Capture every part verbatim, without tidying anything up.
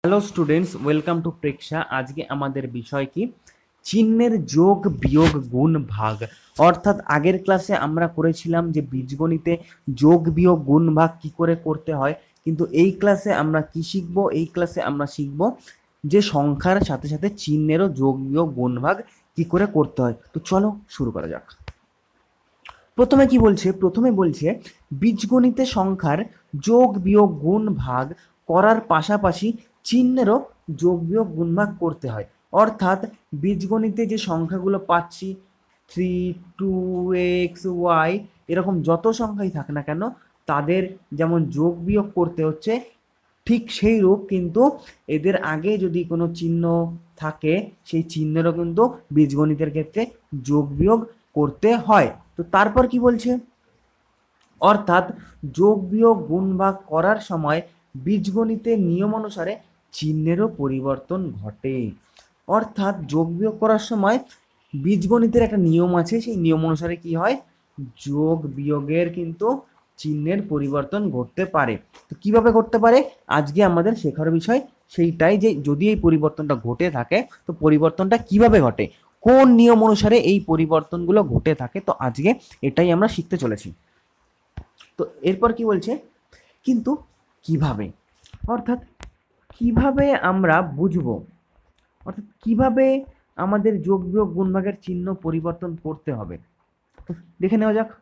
Hello students, welcome to Preksha. আজকে আমাদের বিষয় কি? চিহ্নের যোগ বিয়োগ গুণ ভাগ। অর্থাৎ আগের ক্লাসে আমরা করেছিলাম যে বীজগণিতে যোগ বিয়োগ গুণ ভাগ কি করে করতে হয়, কিন্তু এই ক্লাসে আমরা কি শিখব? এই ক্লাসে আমরা শিখব যে সংখ্যার সাথে সাথে চিহ্নেরও যোগ বিয়োগ গুণ ভাগ কি করে করতে হয়। তো চলো শুরু করা যাক। প্রথমে কি বলছে? প্রথমে বলছে বীজগণিতে সংখ্যার যোগ বিয়োগ গুণ ভাগ করার পাশাপাশি চিহ্নেরও যোগ বিয়োগ গুণ ভাগ করতে হয়। অর্থাৎ বীজগণিতে যে সংখ্যাগুলো পাচ্ছি, থ্রি, টু, এক্স, ওয়াই, এরকম যত সংখ্যাই থাক না কেন, তাদের যেমন যোগ বিয়োগ করতে হচ্ছে, ঠিক সেই রূপ কিন্তু এদের আগে যদি কোনো চিহ্ন থাকে, সেই চিহ্নেরও কিন্তু বীজগণিতের ক্ষেত্রে যোগ বিয়োগ করতে হয়। তো তারপর কি বলছে? অর্থাৎ যোগ বিয়োগ গুণ ভাগ করার সময় বীজগণিতের নিয়ম অনুসারে চিহ্নেরও পরিবর্তন ঘটে। অর্থাৎ যোগ বিয়োগ করার সময় বীজগণিতের একটা নিয়ম আছে, সেই নিয়ম অনুসারে কি হয়? যোগ বিয়োগের কিন্তু চিহ্নের পরিবর্তন ঘটতে পারে। তো কিভাবে ঘটতে পারে আজকে আমাদের শেখার বিষয় সেইটাই, যে যদি এই পরিবর্তনটা ঘটে থাকে তো পরিবর্তনটা কিভাবে ঘটে, কোন নিয়ম অনুসারে এই পরিবর্তনগুলো ঘটে থাকে। তো আজকে এটাই আমরা শিখতে চলেছি। তো এরপর কি বলছে? কিন্তু কিভাবে, অর্থাৎ কিভাবে আমরা বুঝবো, অর্থাৎ কিভাবে আমাদের যোগ বিয়োগ গুণ ভাগের চিহ্ন পরিবর্তন করতে হবে, তো দেখে নেওয়া যাক।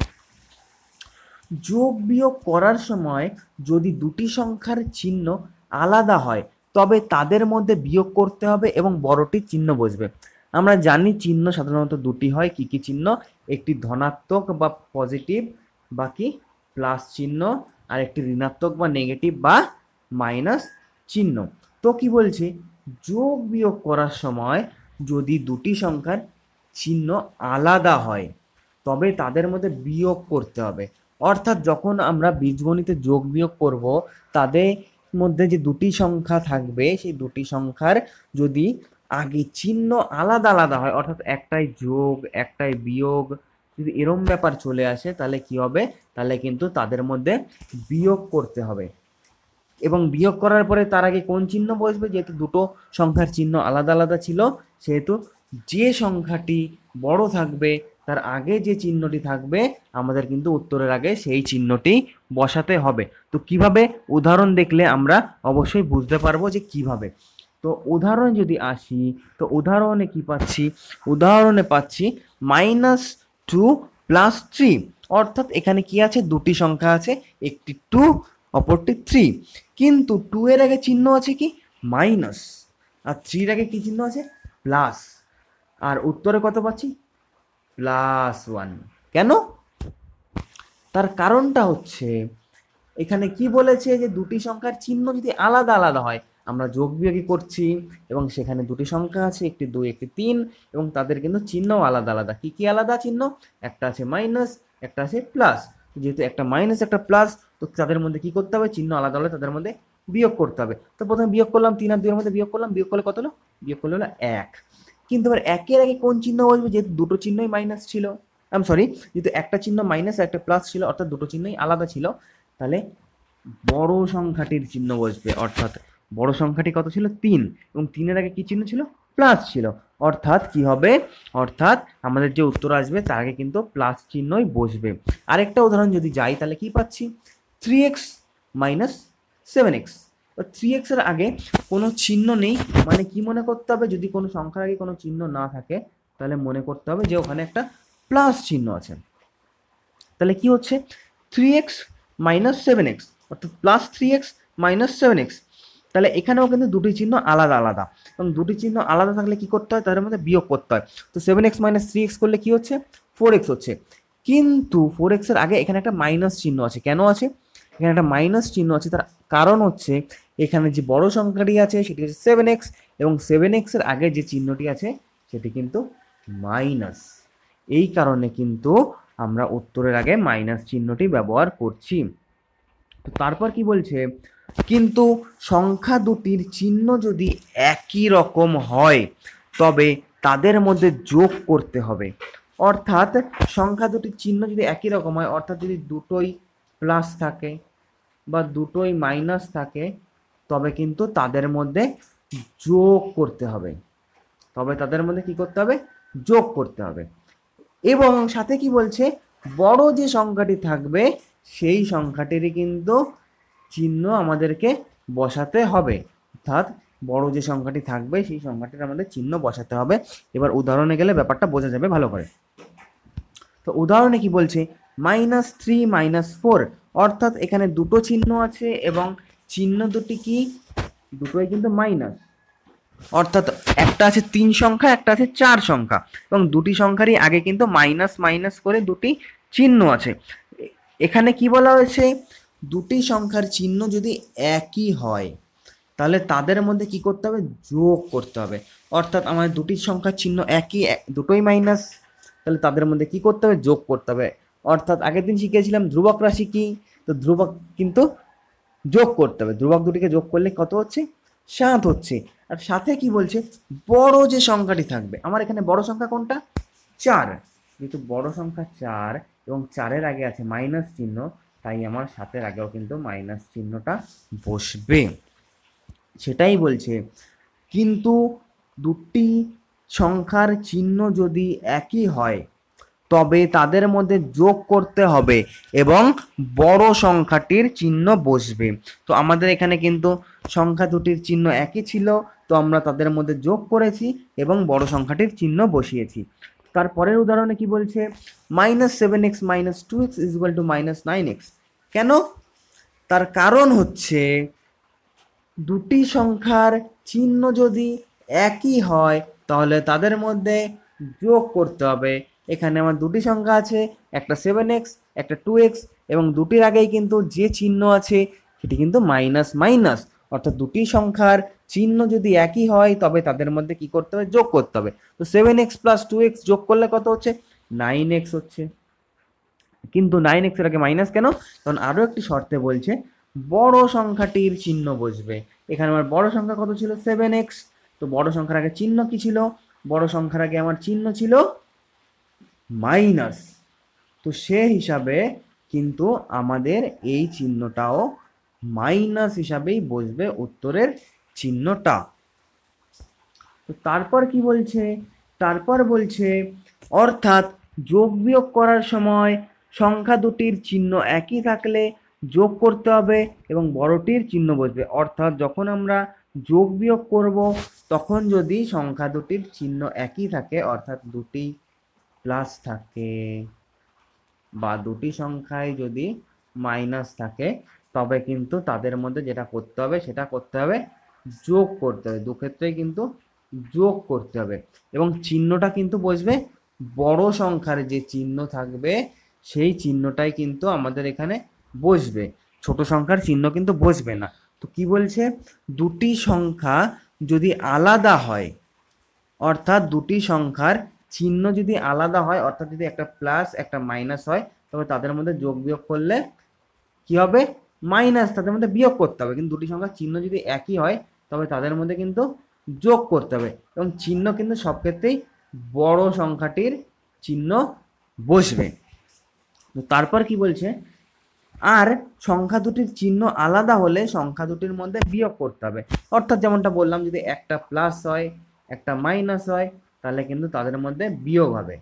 যোগ বিয়োগ করার সময় যদি দুটি সংখ্যার চিহ্ন আলাদা হয় তবে তাদের মধ্যে বিয়োগ করতে হবে এবং বড়টির চিহ্ন বসবে। আমরা জানি চিহ্ন সাধারণত দুটি হয়। কি কি চিহ্ন? একটি ধনাত্মক বা পজিটিভ বা কি প্লাস চিহ্ন, আর একটি ঋণাত্মক বা নেগেটিভ বা মাইনাস চিহ্ন। তো কি বলছে? যোগ বিয়োগ করার সময় যদি দুটি সংখ্যার চিহ্ন আলাদা হয় তবে তাদের মধ্যে বিয়োগ করতে হবে। অর্থাৎ যখন আমরা বীজগণিতে যোগ বিয়োগ করব, তাদের মধ্যে যে দুটি সংখ্যা থাকবে সেই দুটি সংখ্যার যদি আগে চিহ্ন আলাদা আলাদা হয়, অর্থাৎ একটাই যোগ একটাই বিয়োগ, যদি এরম ব্যাপার চলে আসে তাহলে কি হবে? তাহলে কিন্তু তাদের মধ্যে বিয়োগ করতে হবে। এবং বিয়োগ করার পরে তার আগে কোন চিহ্ন বসবে? যেহেতু দুটো সংখ্যার চিহ্ন আলাদা আলাদা ছিল, সেহেতু যে সংখ্যাটি বড় থাকবে তার আগে যে চিহ্নটি থাকবে আমাদের কিন্তু উত্তরের আগে সেই চিহ্নটি বসাতে হবে। তো কিভাবে? উদাহরণ দেখলে আমরা অবশ্যই বুঝতে পারবো যে কিভাবে। তো উদাহরণ যদি আসি, তো উদাহরণে কি পাচ্ছি? উদাহরণে পাচ্ছি মাইনাস টু প্লাস থ্রি। অর্থাৎ এখানে কি আছে? দুটি সংখ্যা আছে, একটি টু অপরটি থ্রি, কিন্তু টু এর আগে চিহ্ন আছে কি? মাইনাস, আর থ্রির আগে কি চিহ্ন আছে? প্লাস। আর উত্তরে কত পাচ্ছি? Plus one. কেন? তার কারণটা হচ্ছে এখানে কি বলেছে যে দুটি সংখ্যার চিহ্ন যদি আলাদা আলাদা হয়, আমরা যোগ বিয়োগই করছি এবং সেখানে দুটি সংখ্যা আছে, একটি দুই একটি তিন, এবং তাদের কিন্তু চিহ্ন আলাদা আলাদা। কি কি আলাদা চিহ্ন? একটা আছে মাইনাস, একটা আছে প্লাস। যেহেতু একটা মাইনাস একটা প্লাস, তো তাদের মধ্যে কি করতে হবে? চিহ্ন আলাদা হলে তাদের মধ্যে বিয়োগ করতে হবে। তো প্রথমে বিয়োগ করলাম, তিন আর দুইয়ের মধ্যে বিয়োগ করলাম, বিয়োগ করলে কত হলো? বিয়োগ করলে হলো এক। কিন্তু এবার একের আগে কোন চিহ্ন বসবে? যেহেতু দুটো চিহ্নই মাইনাস ছিল, আম সরি, যেহেতু একটা চিহ্ন মাইনাস একটা প্লাস ছিল, অর্থাৎ দুটো চিহ্নই আলাদা ছিল, তাহলে বড় সংখ্যাটির চিহ্ন বসবে। অর্থাৎ বড় সংখ্যাটি কত ছিল? তিন, এবং তিনের আগে কি চিহ্ন ছিল? প্লাস ছিল। অর্থাৎ কি হবে? অর্থাৎ আমাদের যে উত্তর আসবে তার আগে কিন্তু প্লাস চিহ্নই বসবে। আরেকটা উদাহরণ যদি যাই তাহলে কি পাচ্ছি? Three x minus seven x. Three x এর আগে কোনো চিহ্ন নেই, মানে কি মনে করতে হবে? যদি কোনো সংখ্যার আগে কোনো চিহ্ন না থাকে তাহলে মনে করতে হবে যে ওখানে একটা প্লাস চিহ্ন আছে। তাহলে কি হচ্ছে? Three x minus seven x, অর্থাৎ plus three x minus seven x. তাহলে এখানেও কিন্তু দুটি চিহ্ন আলাদা আলাদা, এবং দুটি চিহ্ন আলাদা থাকলে কি করতে হয়? তাদের মধ্যে বিয়োগ করতে হয়। তো seven x minus three x করলে কি হচ্ছে? ফোর এক্স হচ্ছে। কিন্তু ফোর এক্স এর আগে এখানে একটা মাইনাস চিহ্ন আছে। কেন আছে এখানে একটা মাইনাস চিহ্ন আছে? তার কারণ হচ্ছে এখানে যে বড় সংখ্যাটি আছে সেটি হচ্ছে সেভেন এক্স, এবং সেভেন এক্স এর আগে যে চিহ্নটি আছে সেটি কিন্তু মাইনাস। এই কারণে কিন্তু আমরা উত্তরের আগে মাইনাস চিহ্নটি ব্যবহার করছি। তো তারপর কি বলছে? কিন্তু সংখ্যা দুটির চিহ্ন যদি একই রকম হয় তবে তাদের মধ্যে যোগ করতে হবে। অর্থাৎ সংখ্যা দুটির চিহ্ন যদি একই রকম হয়, অর্থাৎ যদি দুটোই প্লাস থাকে বা দুটোই মাইনাস থাকে, তবে কিন্তু তাদের মধ্যে যোগ করতে হবে, তবে তাদের মধ্যে কি করতে হবে, যোগ করতে হবে। এবং সাথে কি বলছে, বড় যে সংখ্যাটি থাকবে সেই সংখ্যাটিরই কিন্তু চিহ্ন আমাদেরকে বসাতে হবে, অর্থাৎ বড় যে সংখ্যাটি থাকবে সেই সংখ্যাটির আমাদের চিহ্ন বসাতে হবে। এবার উদাহরণে গেলে ব্যাপারটা বোঝা যাবে ভালো করে। তো উদাহরণে কি বলছে, মাইনাস থ্রি মাইনাস ফোর, অর্থাৎ এখানে দুটো চিহ্ন আছে এবং চিহ্ন দুটি কি, দুটোই কিন্তু মাইনাস, অর্থাৎ একটা আছে তিন সংখ্যা, একটা আছে চার সংখ্যা, এবং দুটি সংখ্যারই আগে কিন্তু মাইনাস মাইনাস করে দুটি চিহ্ন আছে। এখানে কি বলা হয়েছে, দুটি সংখ্যার চিহ্ন যদি একই হয় তাহলে তাদের মধ্যে কি করতে হবে, যোগ করতে হবে। অর্থাৎ আমাদের দুটি সংখ্যার চিহ্ন একই, দুটোই মাইনাস, তাহলে তাদের মধ্যে কি করতে হবে, যোগ করতে হবে। অর্থাৎ আগের দিন শিখেছিলাম ধ্রুবক রাশি কি, তো ধ্রুবক কিন্তু যোগ করতে হবে, ধ্রুবক দুটিকে যোগ করলে কত হচ্ছে, সাত হচ্ছে। আর সাথে কি বলছে, বড় যে সংখ্যাটি থাকবে, আমার এখানে বড় সংখ্যা কোনটা, চার, যেহেতু বড় সংখ্যা চার এবং চারের আগে আছে মাইনাস চিহ্ন, তাই আমার সাতের আগেও কিন্তু মাইনাস চিহ্নটা বসবে। সেটাই বলছে, কিন্তু দুটি সংখ্যার চিহ্ন যদি একই হয় তবে তাদের মধ্যে যোগ করতে হবে এবং বড় সংখ্যাটির চিহ্ন বসবে। তো আমাদের এখানে কিন্তু সংখ্যা দুটির চিহ্ন একই ছিল, তো আমরা তাদের মধ্যে যোগ করেছি এবং বড় সংখ্যাটির চিহ্ন বসিয়েছি। তারপরের উদাহরণে কি বলছে, minus seven x minus two x is equal to minus nine x. কেন, তার কারণ হচ্ছে দুটি সংখ্যার চিহ্ন যদি একই হয় তাহলে তাদের মধ্যে যোগ করতে হবে। এখানে আমার দুটি সংখ্যা আছে, একটা সেভেন এক্স একটা টু এক্স, এবং দুটির আগেই কিন্তু যে চিহ্ন আছে সেটি কিন্তু মাইনাস মাইনাস, অর্থাৎ দুটি সংখ্যার চিহ্ন যদি একই হয় তবে তাদের মধ্যে কি করতে হবে, যোগ করতে হবে। তো seven x plus two x যোগ করলে কত হচ্ছে, নাইন এক্স হচ্ছে। কিন্তু নাইন এক্স এর আগে মাইনাস কেন, কারণ আরও একটি শর্তে বলছে বড় সংখ্যাটির চিহ্ন বসবে। এখানে আমার বড় সংখ্যা কত ছিল, সেভেন এক্স, তো বড় সংখ্যার আগে চিহ্ন কি ছিল, বড় সংখ্যার আগে আমার চিহ্ন ছিল মাইনাস, তো সে হিসাবে কিন্তু আমাদের এই চিহ্নটাও মাইনাস হিসাবেই বসবে উত্তরের চিহ্নটা। তো তারপর কি বলছে, তারপর বলছে অর্থাৎ যোগ বিয়োগ করার সময় সংখ্যা দুটির চিহ্ন একই থাকলে যোগ করতে হবে এবং বড়টির চিহ্ন বসবে। অর্থাৎ যখন আমরা যোগ বিয়োগ করব তখন যদি সংখ্যা দুটির চিহ্ন একই থাকে, অর্থাৎ দুটি প্লাস থাকে বা দুটি সংখ্যায় যদি মাইনাস থাকে, তবে কিন্তু তাদের মধ্যে যেটা করতে হবে সেটা করতে হবে, যোগ করতে হবে। দুক্ষেত্রেই কিন্তু যোগ করতে হবে এবং চিহ্নটা কিন্তু বসবে, বড় সংখ্যার যে চিহ্ন থাকবে সেই চিহ্নটাই কিন্তু আমাদের এখানে বসবে, ছোট সংখ্যার চিহ্ন কিন্তু বসবে না। তো কি বলছে, দুটি সংখ্যা যদি আলাদা হয়, অর্থাৎ দুটি সংখ্যার চিহ্ন যদি আলাদা হয়, অর্থাৎ যদি একটা প্লাস একটা মাইনাস হয়, তবে তাদের মধ্যে যোগ বিয়োগ করলে কি হবে, মাইনাস, তাদের মধ্যে বিয়োগ করতে হবে। কিন্তু দুটি সংখ্যার চিহ্ন যদি একই হয় তবে তাদের মধ্যে কিন্তু যোগ করতে হবে এবং চিহ্ন কিন্তু সব ক্ষেত্রেই বড় সংখ্যাটির চিহ্ন বসবে। তো তারপর কি বলছে, আর সংখ্যা দুটির চিহ্ন আলাদা হলে সংখ্যা দুটির মধ্যে বিয়োগ করতে হবে। অর্থাৎ যেমনটা বললাম, যদি একটা প্লাস হয় একটা মাইনাস হয় তাহলে কিন্তু তাদের মধ্যে বিয়োগ হবে,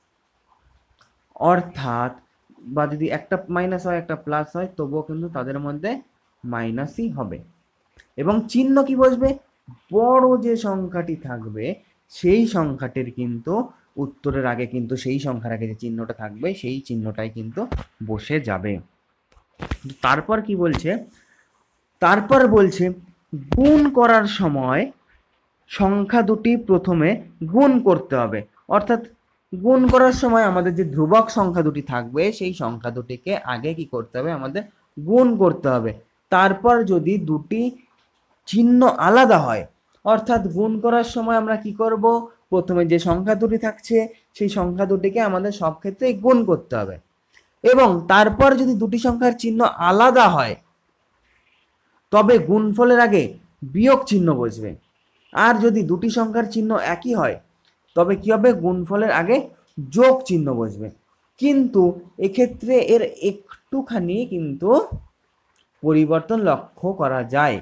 অর্থাৎ বা যদি একটা মাইনাস হয় একটা প্লাস হয় তবুও কিন্তু তাদের মধ্যে মাইনাসই হবে। এবং চিহ্ন কি বসবে, বড় যে সংখ্যাটি থাকবে সেই সংখ্যাটির কিন্তু উত্তরের আগে কিন্তু সেই সংখ্যার আগে যে চিহ্নটা থাকবে সেই চিহ্নটাই কিন্তু বসে যাবে। তারপর কি বলছে, তারপর বলছে গুণ করার সময় সংখ্যা দুটি প্রথমে গুণ করতে হবে। অর্থাৎ গুণ করার সময় আমাদের যে ধ্রুবক সংখ্যা দুটি থাকবে সেই সংখ্যা দুটিকে আগে কি করতে হবে, আমাদের গুণ করতে হবে। তারপর যদি দুটি চিহ্ন আলাদা হয়, অর্থাৎ গুণ করার সময় আমরা কি করব, প্রথমে যে সংখ্যা দুটি থাকছে সেই সংখ্যা দুটিকে আমাদের সব ক্ষেত্রেই গুণ করতে হবে এবং তারপর যদি দুটি সংখ্যার চিহ্ন আলাদা হয় তবে গুণফলের আগে বিয়োগ চিহ্ন বসবে। আর যদি দুটি সংখ্যার চিহ্ন একই হয় তবে কি হবে, গুণফলের আগে যোগ চিহ্ন বসবে। কিন্তু এক্ষেত্রে এর একটুখানি কিন্তু পরিবর্তন লক্ষ্য করা যায়।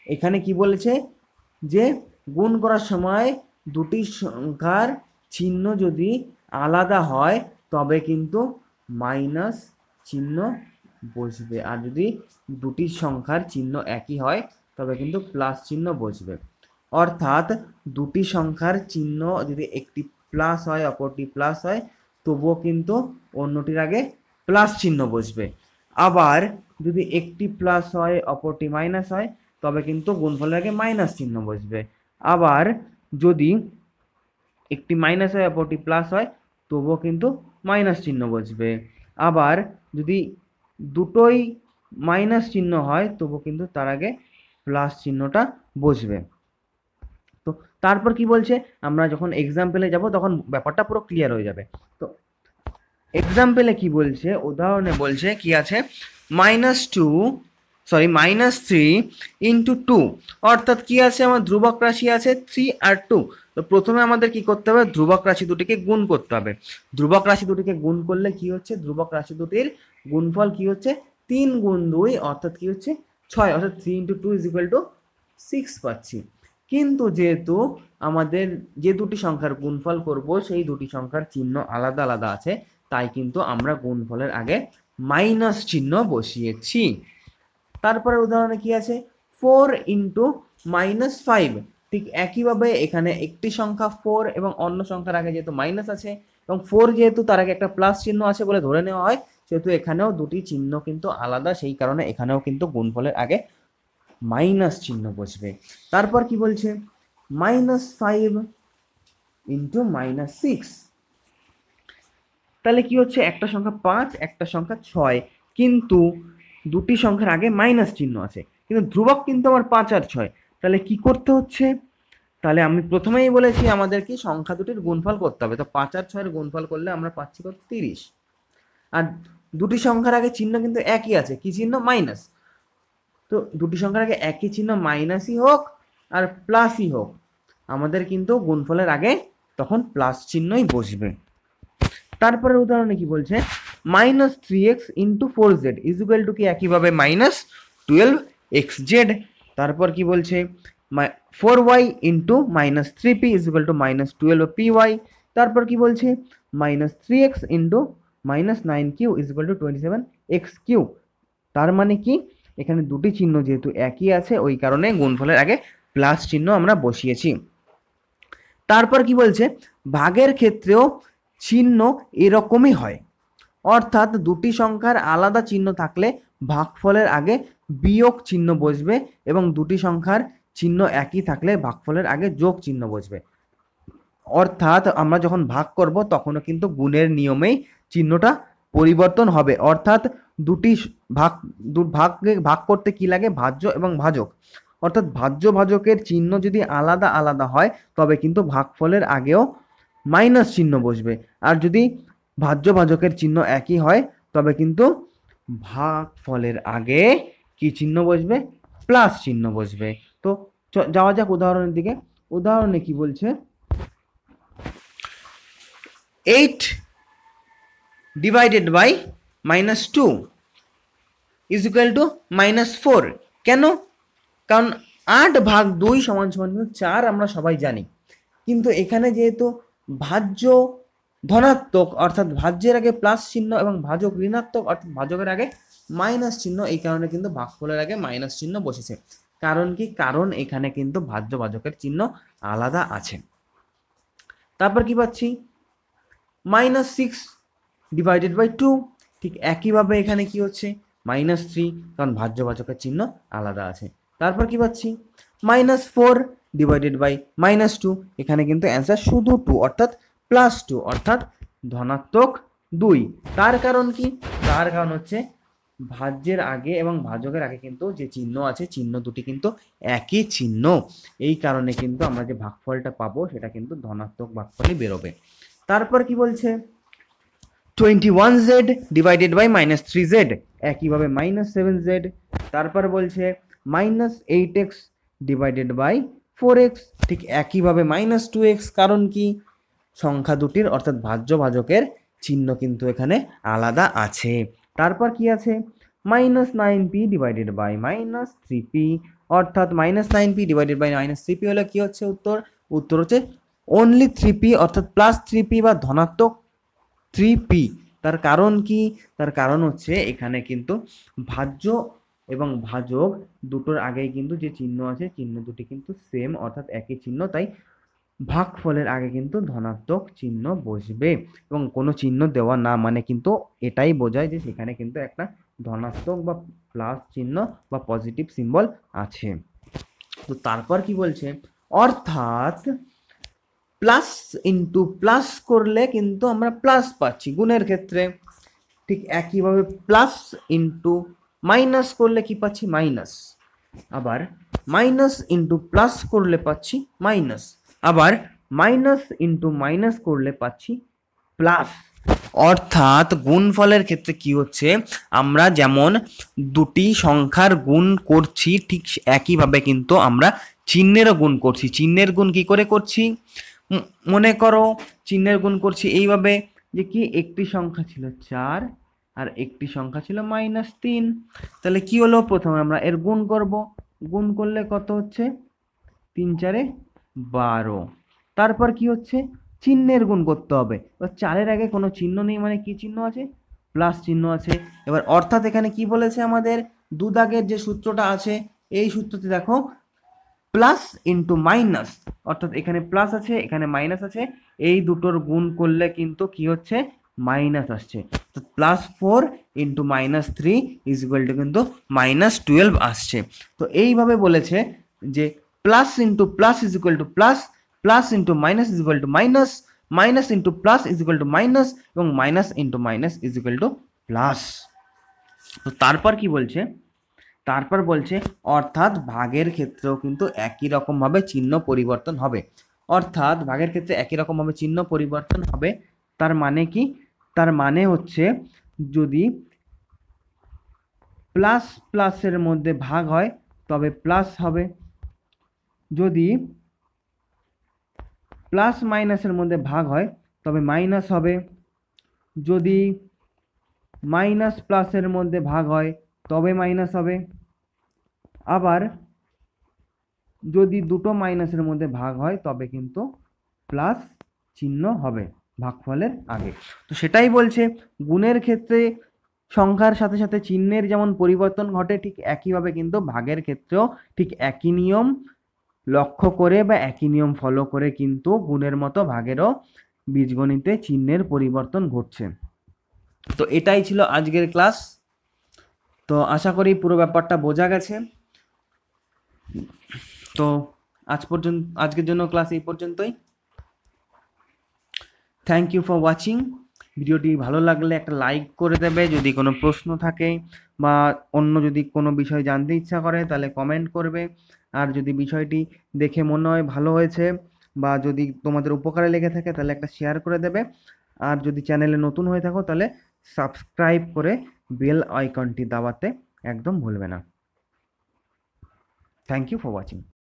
এখানে কি বলেছে যে গুণ করার সময় দুটি সংখ্যার চিহ্ন যদি আলাদা হয় তবে কিন্তু মাইনাস চিহ্ন বসবে, আর যদি দুটি সংখ্যার চিহ্ন একই হয় তবে কিন্তু প্লাস চিহ্ন বসবে। অর্থাৎ দুটি সংখ্যার চিহ্ন যদি একটি প্লাস হয় অপরটি প্লাস হয় তবুও কিন্তু অন্যটির আগে প্লাস চিহ্ন বসবে। আবার যদি একটি প্লাস হয় অপরটি মাইনাস হয় তবে কিন্তু গুণফলের আগে মাইনাস চিহ্ন বসবে। আবার যদি একটি মাইনাস হয় অপরটি প্লাস হয় তবুও কিন্তু মাইনাস চিহ্ন বসবে। আবার যদি দুটোই মাইনাস চিহ্ন হয় তবুও কিন্তু তার আগে প্লাস চিহ্নটা বসবে। তো তারপর কি বলছে, আমরা যখন এক্সাম্পলে যাব তখন ব্যাপারটা পুরো ক্লিয়ার হয়ে যাবে। তো এক্সাম্পলে কি বলছে, উদাহরণে বলছে কি আছে, minus two sorry minus three into two, অর্থাৎ কি আছে, আমার ধ্রুবক রাশি আছে থ্রি আর টু। তো প্রথমে আমাদের কি করতে হবে, ধ্রুবক রাশি দুটিকে গুণ করতে হবে। ধ্রুবক রাশি দুটিকে গুণ করলে কি হচ্ছে, ধ্রুবক রাশি দুটির গুণফল কি হচ্ছে, তিন গুণ দুই অর্থাৎ কি হচ্ছে ছয়, অর্থাৎ three into two is equal to six পাচ্ছি। কিন্তু যেহেতু আমাদের যে দুটি সংখ্যার গুণফল করব সেই দুটি সংখ্যার চিহ্ন আলাদা আলাদা আছে, তাই কিন্তু আমরা গুণফলের আগে মাইনাস চিহ্ন বসিয়েছি। তারপরে উদাহরণে কি আছে, ফোর ইন্টু মাইনাস ফাইভ, ঠিক একইভাবে এখানে একটি সংখ্যা ফোর এবং অন্য সংখ্যার আগে যেহেতু মাইনাস আছে এবং ফোর যেহেতু তার আগে একটা প্লাস চিহ্ন আছে বলে ধরে নেওয়া হয়, সেহেতু এখানেও দুটি চিহ্ন কিন্তু আলাদা, সেই কারণে এখানেও কিন্তু গুণফলের আগে মাইনাস চিহ্ন বসবে। তারপর কি বলছে, minus five into minus six, তাহলে কি হচ্ছে, একটা সংখ্যা পাঁচ একটা সংখ্যা ছয়, কিন্তু দুটি সংখ্যার আগে মাইনাস চিহ্ন আছে, কিন্তু ধ্রুবক কিন্তু আমার পাঁচ আর ছয়। তাহলে কি করতে হচ্ছে, তাহলে আমি প্রথমেই বলেছি আমাদের কি সংখ্যা দুটির গুণফল করতে হবে। তো পাঁচ আর ছয়ের গুণফল করলে আমরা পাচ্ছি কত, তিরিশ। আর দুটি সংখ্যার আগে চিহ্ন কিন্তু একই আছে, কি চিহ্ন, মাইনাস। তো দুটি সংখ্যার আগে একই চিহ্ন মাইনাসই হোক আর প্লাসই হোক, আমাদের কিন্তু গুণফলের আগে তখন প্লাস চিহ্নই বসবে। তারপরে উদাহরণে কি বলছে, minus three x into four z is equal to কি একইভাবে মাইনাস টুয়েলভ এক্স জেড। তারপর কি বলছে, four y into minus three p is equal to minus twelve p y. তারপর কি বলছে, minus three x into minus nine q is equal to twenty seven x q. তার মানে কি, এখানে দুটি চিহ্ন যেহেতু একই আছে ওই কারণে গুণফলের আগে প্লাস চিহ্ন আমরা বসিয়েছি। তারপর কি বলছে, ভাগের ক্ষেত্রেও চিহ্ন এরকমই হয়, অর্থাৎ দুটি সংখ্যার আলাদা চিহ্ন থাকলে ভাগফলের আগে বিয়োগ চিহ্ন বসবে এবং দুটি সংখ্যার চিহ্ন একই থাকলে ভাগফলের আগে যোগ চিহ্ন বসবে। অর্থাৎ আমরা যখন ভাগ করব তখনও কিন্তু গুণের নিয়মেই চিহ্নটা পরিবর্তন হবে। অর্থাৎ দুটি ভাগ ভাগে ভাগ করতে কি লাগে, ভাজ্য এবং ভাজক। অর্থাৎ ভাজ্য ভাজকের চিহ্ন যদি আলাদা আলাদা হয় তবে কিন্তু ভাগফলের আগেও মাইনাস চিহ্ন বসবে, আর যদি ভাজ্য ভাজকের চিহ্ন একই হয় তবে কিন্তু ভাগফলের আগে কি চিহ্ন বসবে, প্লাস চিহ্ন বসবে। তো যাওয়া যাক উদাহরণের দিকে। উদাহরণে কি বলছে, eight divided by minus two is equal to minus four. কেন, কারণ আট ভাগ দুই সমান সমান চার আমরা সবাই জানি, কিন্তু এখানে যেহেতু ভাজ্য ধনাত্মক অর্থাৎ ভাজ্যের আগে প্লাস চিহ্ন এবং ভাজক ঋণাত্মক অর্থাৎ ভাজকের আগে মাইনাস চিহ্ন, এই কারণে কিন্তু ভাগফলের আগে মাইনাস চিহ্ন বসেছে। কারণ কি, কারণ এখানে কিন্তু ভাজ্য ভাজকের চিহ্ন আলাদা আছে। তারপর কি পাচ্ছি, minus six divided by two, ঠিক একইভাবে এখানে কি হচ্ছে, মাইনাস থ্রি, কারণ ভাজ্য ভাজকের চিহ্ন আলাদা আছে। তারপর কি পাচ্ছি, minus four divided by minus two, এখানে কিন্তু অ্যান্সার শুধু টু অর্থাৎ প্লাস টু অর্থাৎ ধনাত্মক দুই। তার কারণ কি, তার কারণ হচ্ছে ভাজ্যের আগে এবং ভাজকের আগে কিন্তু যে চিহ্ন আছে চিহ্ন দুটি কিন্তু একই চিহ্ন, এই কারণে কিন্তু আমরা যে ভাগফলটা পাবো সেটা কিন্তু ধনাত্মক ভাগফলই বেরোবে। তারপর কি বলছে, twenty one z divided by minus three z, একইভাবে মাইনাস সেভেন জেড। তারপর বলছে minus eight x divided by four x, ঠিক একইভাবে মাইনাস টু এক্স, কারণ কি, সংখ্যা দুটির অর্থাৎ ভাজ্য ভাজকের চিহ্ন কিন্তু এখানে আলাদা আছে। তারপর কি আছে, minus nine p divided by minus three p, অর্থাৎ minus nine p divided by minus three p হলে কি হচ্ছে উত্তর? উত্তর হচ্ছে অনলি থ্রি পি, অর্থাৎ প্লাস থ্রি পি বা ধনাত্মক থ্রি পি। তার কারণ কি? তার কারণ হচ্ছে এখানে কিন্তু ভাজ্য এবং ভাজক দুটোর আগেই কিন্তু যে চিহ্ন আছে, চিহ্ন দুটি কিন্তু সেম, অর্থাৎ একই চিহ্ন, তাই ভাগফলের আগে কিন্তু ধনাত্মক চিহ্ন বসবে। এবং কোনো চিহ্ন দেওয়া না মানে কিন্তু এটাই বোঝায় যে সেখানে কিন্তু একটা ধনাত্মক বা প্লাস চিহ্ন বা পজিটিভ সিম্বল আছে। তো তারপর কি বলছে? অর্থাৎ প্লাস ইন্টু প্লাস করলে কিন্তু আমরা প্লাস পাচ্ছি গুণের ক্ষেত্রে, ঠিক একইভাবে প্লাস ইন্টু মাইনাস করলে কি পাচ্ছি? মাইনাস। আবার মাইনাস ইন্টু প্লাস করলে পাচ্ছি মাইনাস। আবার মাইনাস ইন্টু মাইনাস করলে পাচ্ছি প্লাস। অর্থাৎ গুণফলের ক্ষেত্রে কি হচ্ছে? আমরা যেমন দুটি সংখ্যার গুণ করছি, ঠিক একইভাবে কিন্তু আমরা চিহ্নেরও গুণ করছি। চিহ্নের গুণ কি করে করছি? মনে করো চিহ্নের গুণ করছি এইভাবে, যে কি একটি সংখ্যা ছিল চার আর একটি সংখ্যা ছিল মাইনাস তিন। তাহলে কি হলো? প্রথমে আমরা এর গুণ করব। গুণ করলে কত হচ্ছে? তিন চারে বারো। তারপর কি হচ্ছে? চিহ্নের গুণ করতে হবে। এবার চারের আগে কোনো চিহ্ন নেই মানে কি চিহ্ন আছে? প্লাস চিহ্ন আছে। এবার অর্থাৎ এখানে কি বলেছে আমাদের? দু দাগের যে সূত্রটা আছে এই সূত্রতে দেখো প্লাস ইন্টু মাইনাস, অর্থাৎ এখানে প্লাস আছে এখানে মাইনাস আছে, এই দুটোর গুণ করলে কিন্তু কি হচ্ছে? মাইনাস আসছে। তো plus four into minus three is equal to কিন্তু মাইনাস টুয়েলভ আসছে। তো এইভাবে বলেছে যে plus into plus is equal to plus, plus into minus is equal to minus, minus into plus is equal to minus, এবং minus into minus is equal to plus. তো তারপর কি বলছে? তারপর বলছে অর্থাৎ ভাগের ক্ষেত্রেও কিন্তু একই রকম ভাবে চিহ্ন পরিবর্তন হবে। অর্থাৎ ভাগের ক্ষেত্রে একই রকম ভাবে চিহ্ন পরিবর্তন হবে। তার মানে কি? তার মানে হচ্ছে যদি প্লাস প্লাসের মধ্যে ভাগ হয় তবে প্লাস হবে, যদি প্লাস মাইনাসের মধ্যে ভাগ হয় তবে মাইনাস হবে, যদি মাইনাস প্লাসের মধ্যে ভাগ হয় তবে মাইনাস হবে, আবার যদি দুটো মাইনাসের মধ্যে ভাগ হয় তবে কিন্তু প্লাস চিহ্ন হবে ভাগফলের আগে। তো সেটাই বলছে গুণের ক্ষেত্রে সংখ্যার সাথে সাথে চিহ্নের যেমন পরিবর্তন ঘটে, ঠিক একইভাবে কিন্তু ভাগের ক্ষেত্রেও ঠিক একই নিয়ম লক্ষ্য করে বা একই নিয়ম ফলো করে কিন্তু গুণের মতো ভাগেরও বীজগণিতে চিহ্নের পরিবর্তন ঘটছে। তো এটাই ছিল আজকের ক্লাস। তো আশা করি পুরো ব্যাপারটা বোঝা গেছে। তো আজ পর্যন্ত আজকের জন্য ক্লাস এই পর্যন্তই। Thank you for watching. ভিডিওটি ভালো লাগলে একটা লাইক করে দেবে, যদি কোনো প্রশ্ন থাকে বা অন্য যদি কোনো বিষয় জানতে ইচ্ছা করে তাহলে কমেন্ট করবে। আর যদি বিষয়টি দেখে মনে হয় ভালো হয়েছে বা যদি তোমাদের উপকারে লেগে থাকে তাহলে একটা শেয়ার করে দেবে। আর যদি চ্যানেলে নতুন হয়ে থাকো তাহলে সাবস্ক্রাইব করে বেল আইকনটি দাবাতে একদম ভুলবে না। Thank you for watching.